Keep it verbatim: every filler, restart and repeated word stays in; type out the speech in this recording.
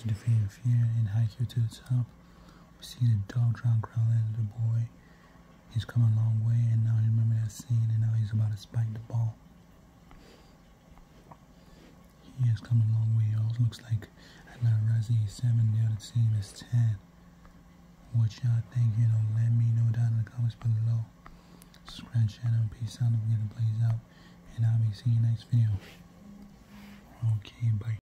to defeat fear and Haikyuu to the top. We see the dog drown Krillin, the boy. He's come a long way, and now you remember that scene, and now he's about to spike the ball. He has come a long way, y'all. Looks like Atlanta Razzie is seven, the other team is ten. What y'all think? You know, let me know down in the comments below. Subscribe to the channel, peace out, I'm gonna blaze out, and I'll be seeing you next video. Okay, bye.